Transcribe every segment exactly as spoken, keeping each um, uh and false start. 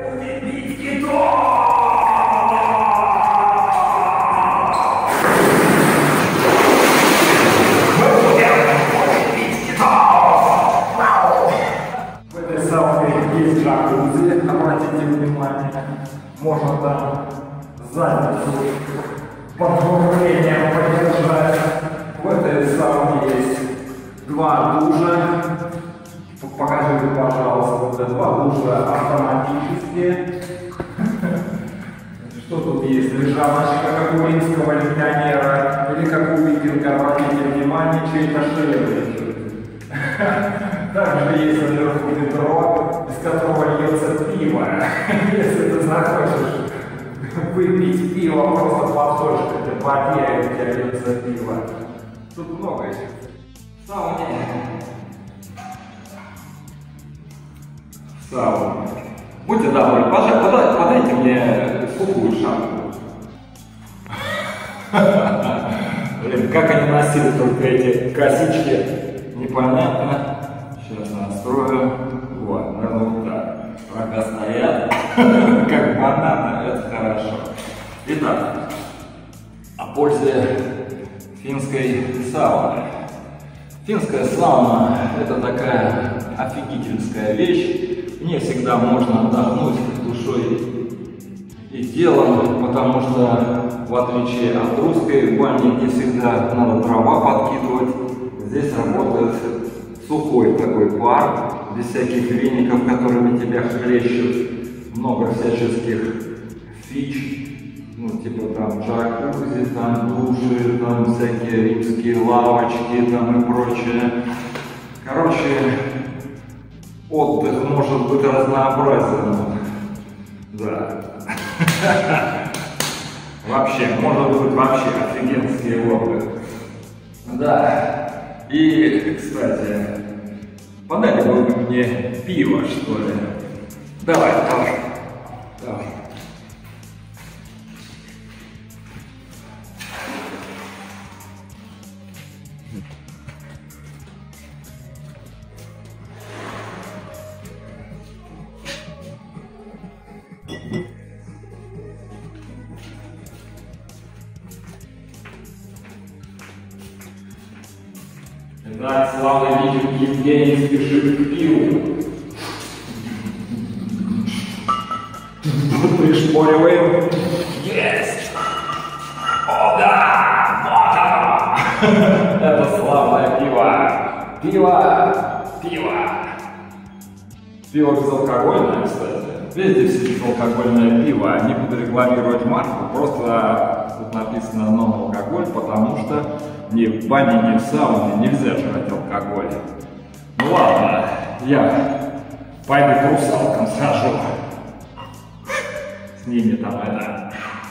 Убить китов! В этой сауне есть джакузи, обратите внимание. Можно там задницу под управлением поддержать. В этой сауне есть два душа. Покажите, пожалуйста, два душа автоматические. Что тут есть? Лежаночка, как у римского легионера, или как у викинга, обратите внимание, чей-то шею лежит. Также есть наверху ведро, из которого льется пиво. Если ты захочешь выпить пиво, просто подходишь к этой бактерии, у тебя льется пиво. Тут много еще. Сауне. Сауна. Будьте добры, подайте, подайте мне сухую шапку. Блин, как они носили только эти косички, непонятно. Сейчас настрою. Вот, наверное, вот так. Рога стоят, как бананы, это хорошо. Итак, о пользе финской сауны. Финская сауна – это такая офигительская вещь. В ней всегда можно отдохнуть душой и телом, потому что, в отличие от русской бани, где всегда надо дрова подкидывать, здесь работает сухой такой пар, без всяких веников, которыми тебя хлещут, много всяческих фич, ну типа там джакузи, там души, там всякие римские лавочки там и прочее. Короче, отдых может быть разнообразен. Да. Вообще, может быть вообще офигенский отдых. Да. И, кстати, подали бы мне пиво, что ли? Давай, давай. Давай. Итак, славный видим Евгений спешит к пиву. Пришпориваем. Есть! О да! Вот оно! Это славное пиво! Пиво! Пиво! Пиво безалкогольное, кстати. Везде все безалкогольное пиво. Не буду рекламировать марку, просто тут написано «non-алкоголь», потому что ни в бане, ни в сауне нельзя жрать алкоголь. Ну ладно, я пойду к русалкам схожу. С ними там это...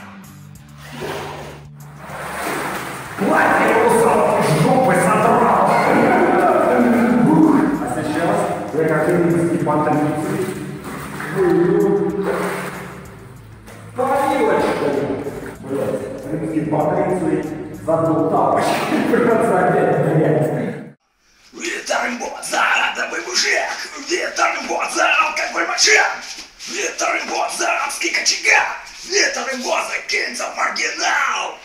Платье русалки жопы содрал! А сейчас я как римский патриций выйду по вилочку. Блять, римский патриций задул тапочки, придется опять менять. Витамин-бот за адовый мужик! Витамин-бот за алкоголь моча! Витамин-бот за адский кочегар! Витамин-бот за кинцев маргинал!